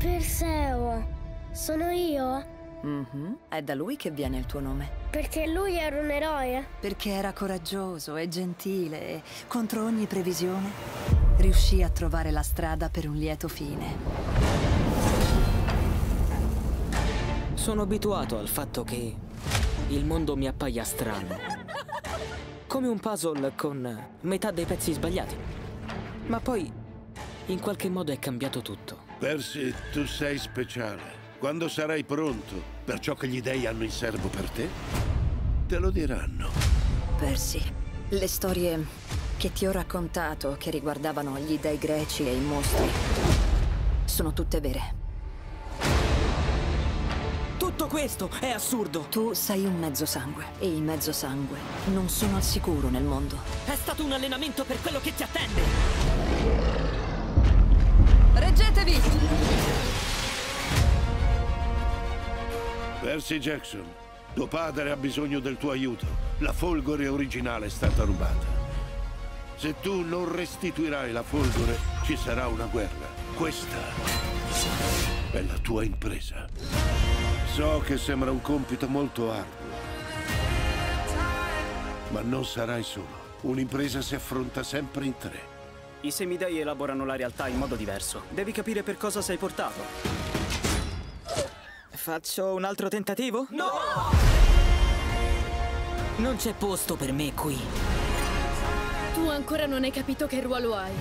Perseo, sono io? È da lui che viene il tuo nome. Perché lui era un eroe? Perché era coraggioso e gentile e, contro ogni previsione, riuscì a trovare la strada per un lieto fine. Sono abituato al fatto che il mondo mi appaia strano. Come un puzzle con metà dei pezzi sbagliati. Ma poi, in qualche modo è cambiato tutto. Percy, tu sei speciale. Quando sarai pronto per ciò che gli dei hanno in serbo per te, te lo diranno. Percy, le storie che ti ho raccontato che riguardavano gli dei greci e i mostri sono tutte vere. Tutto questo è assurdo! Tu sei un mezzosangue e i mezzosangue non sono al sicuro nel mondo. È stato un allenamento per quello che ti attende! Reggetevi! Percy Jackson, tuo padre ha bisogno del tuo aiuto. La Folgore originale è stata rubata. Se tu non restituirai la Folgore, ci sarà una guerra. Questa è la tua impresa. So che sembra un compito molto arduo, ma non sarai solo. Un'impresa si affronta sempre in tre. I semidei elaborano la realtà in modo diverso. Devi capire per cosa sei portato. Faccio un altro tentativo? No! Non c'è posto per me qui. Tu ancora non hai capito che ruolo hai.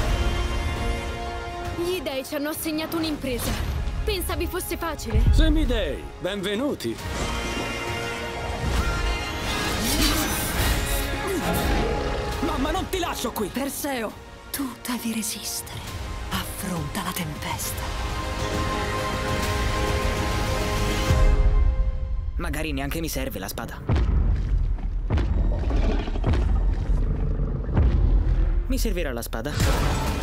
Gli dei ci hanno assegnato un'impresa. Pensavi fosse facile? Semidei, benvenuti. Mamma, non ti lascio qui! Perseo, tu devi resistere. Affronta la tempesta. Magari neanche mi serve la spada. Mi servirà la spada?